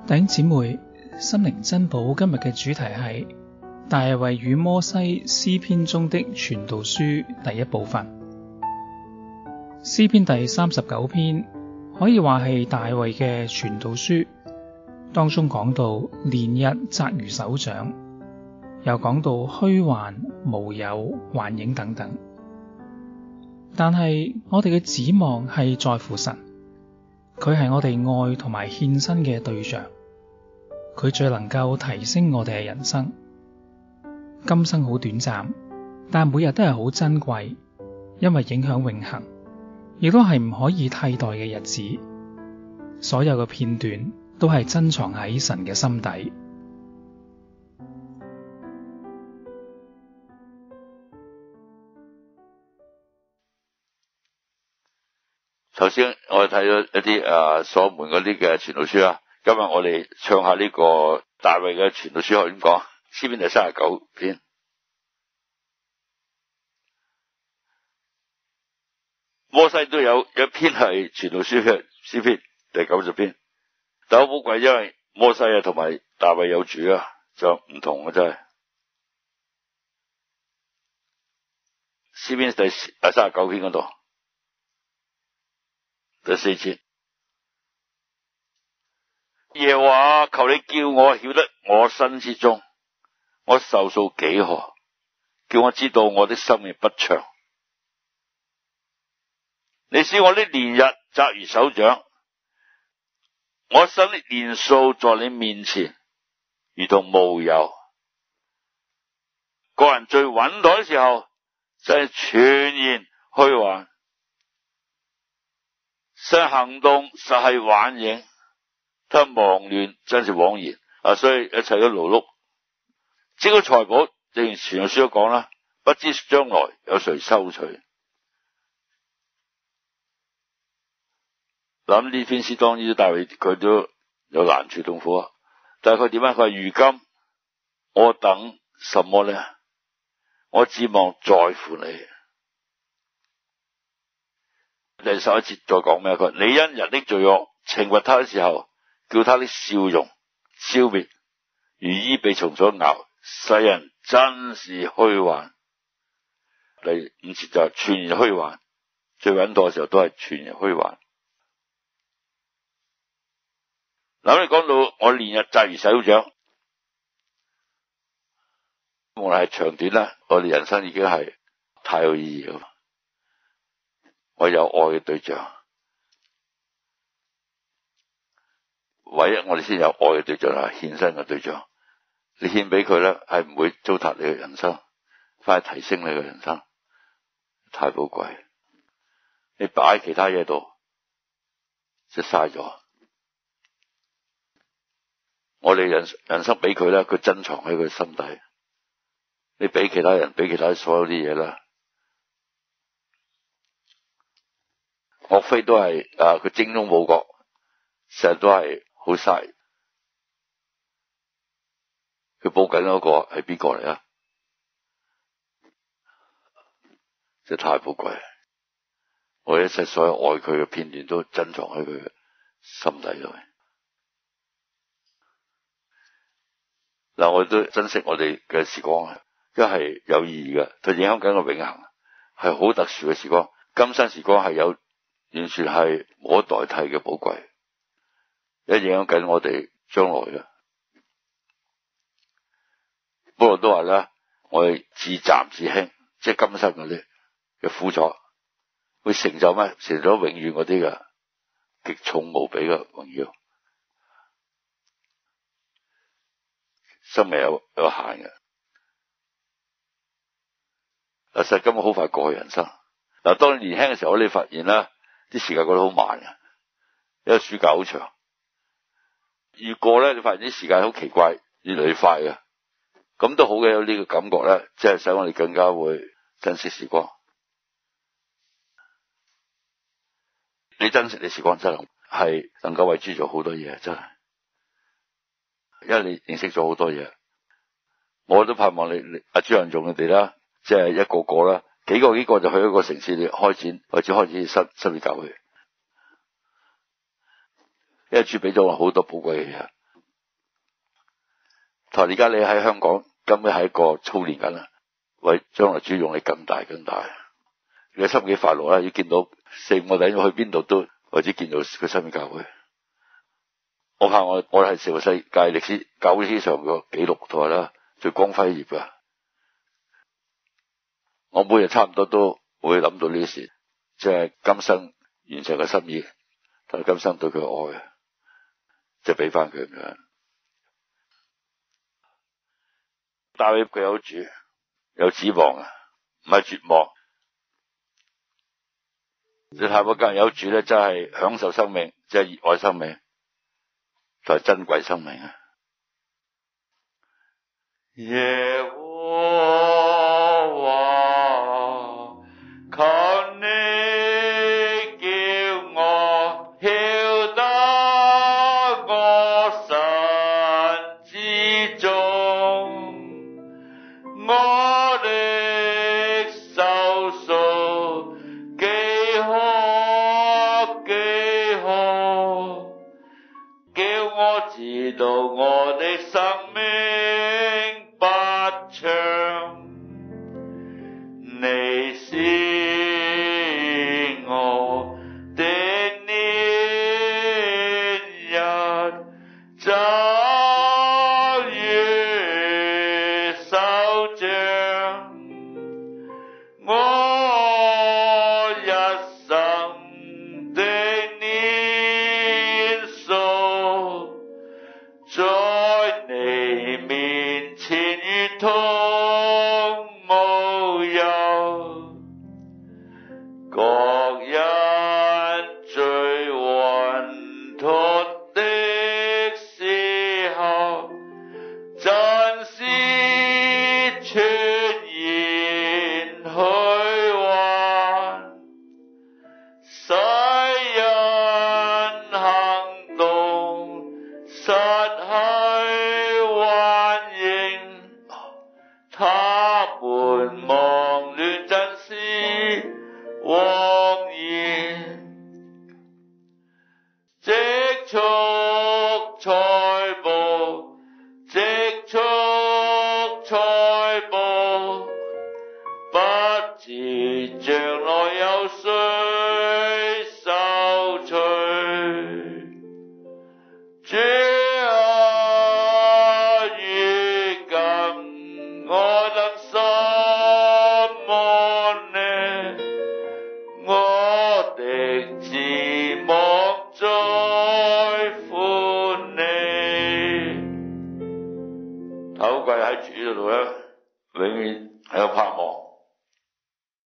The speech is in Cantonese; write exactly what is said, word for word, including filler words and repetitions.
弟兄姊妹，心靈珍寶今日嘅主題係大衛與摩西詩篇中的傳道書第一部分。詩篇第三十九篇可以話係大衛嘅傳道書，當中講到連日責如手掌，又講到虛幻、無有、幻影等等。但係我哋嘅指望係在乎神，佢係我哋愛同埋獻身嘅對象。佢最能夠提升我哋嘅人生。今生好短暫，但每日都係好珍貴，因為影響永恆，亦都係唔可以替代嘅日子。所有嘅片段都係珍藏喺神嘅心底。 頭先我哋睇咗一啲誒所羅門嗰啲嘅傳道書啊。今日我哋唱下呢個大衛嘅傳道書，可以點講？詩篇第三十九篇，摩西都有一篇係傳道書嘅詩篇第九十篇，但好寶貴，因為摩西啊同埋大衛有主啊，就唔同啊，真係。詩篇第三十九篇嗰度第四節。耶和華，求你叫我曉得我身之終，我壽數幾何，叫我知道我的生命不長。你使我的年日責如手掌，我生的年數在你面前如同無有。個人最穩妥的時候，真係全然虛幻，身行動實係幻影。他忙亂真是枉然啊！所以一切都勞碌，這個財寶正如傳道書都講啦，不知將來有誰收取。諗呢篇詩當然大衛佢都有難處痛苦啊，但係佢點樣？佢話如今我等什麼呢？我指望在乎你。第十一節再講咩？佢話你因人的罪惡懲罰他的時候，叫他的笑容消滅，如衣被蟲所咬，世人真是虛幻。第五節就係全然虛幻，最穩妥嘅時候都係全然虛幻。嗱，你講到我連日責如手掌，無論係長短啦，我哋人生已經係太有意義啦。我有愛嘅對象。唯一我哋先有愛嘅對象係獻身嘅對象，你獻俾佢咧，係唔會糟蹋你嘅人生，反而提升你嘅人生，太寶貴。你擺喺其他嘢度，即係嘥咗。我哋人人生俾佢咧，佢珍藏喺佢心底。你俾其他人，俾其他所有啲嘢啦，岳飛都係啊，佢精忠報國，成日都係。好嘥，佢報緊嗰個係邊個嚟啊？即係太寶貴，我一切所有愛佢嘅片段都珍藏喺佢嘅心底度。嗱，我都珍惜我哋嘅時光，因為係有意義嘅，佢影響緊個永恆，係好特殊嘅時光。今生時光係有完全係無可代替嘅寶貴。一影響緊我哋將來嘅，不過都話咧，我哋自暫自輕，即係今生嗰啲嘅苦楚，會成就咩？成就永遠嗰啲嘅極重無比嘅榮耀。生命有有限嘅，嗱，實今日好快過去人生。嗱，當你年輕嘅時候，你發現啦，啲時間過得好慢嘅，因為暑假好長。越過咧，你發現啲時間好奇怪，越嚟越快嘅，咁都好嘅。有呢個感覺咧，即係使我哋更加會珍惜時光。你珍惜你時光真係係能夠為主做好多嘢，真係，因為你認識咗好多嘢。我都盼望你阿朱仁仲佢哋啦，即係一個個啦，幾個幾個就去一個城市嚟開展，或者開始新新嘅教會。因為主俾咗我好多寶貴嘅嘢， 同而家你喺香港根本係一個操練緊啦，為將來主用你更大更大。你嘅心幾快樂啦！要見到四五個弟兄去邊度都或者見到佢身邊教會。我怕我我係成個世界歷史教會史上個紀錄台啦，最光輝頁噶。我每日差唔多都會諗到呢啲事，即係今生完成嘅心意，同埋今生對佢嘅愛，即係俾翻佢咁樣。大衛佢有主，有指望啊，唔係絕望。你睇我今日有主咧，真係享受生命，即係熱愛生命，就係珍貴生命啊！耶和華，求你叫我曉得我身之重，我的壽數幾可幾可，叫我知道我的生命不長，你是我的年日，晝夜修長，我一生的年數，在你面前如同無有，各人最穩妥的時候，真是全然虛幻，世人行動失去幻形，他們妄戀真是枉然，積蓄財寶，積蓄財寶，不知將來有誰收取。主啊，如今我能什麼呢？我的指望在乎你。頭貴喺主嗰度咧，永遠係有盼望。